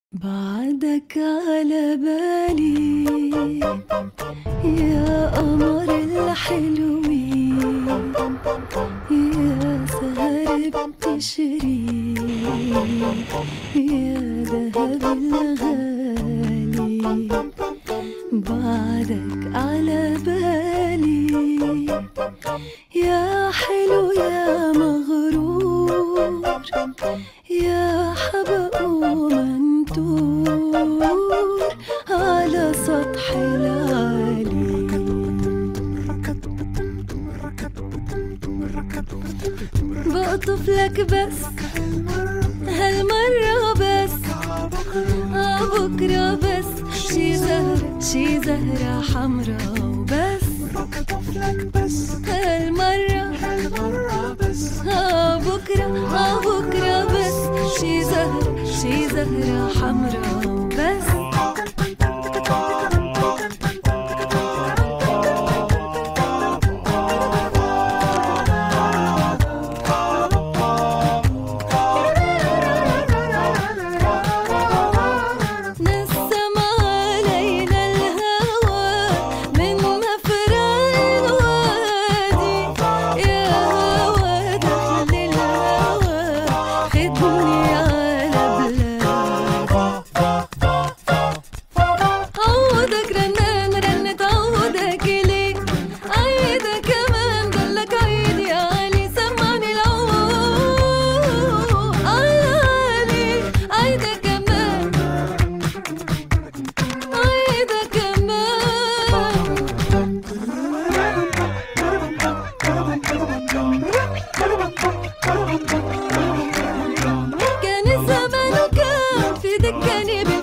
بعدك على بالي يا قمر الحلوين، يا سهر بتشري يا دهب الغالي. بعدك على بالي يا حلو يا مغرور، يا حبق ومنتور على سطح العالي. بقطف لك بس هالمرة بس، بكرة بس شي زهرة حمرا وبس. بقطف لك بس هالمرة بس، بكرة بس شي زهرة حمرا وبس. كان الزمان وكان في دكاني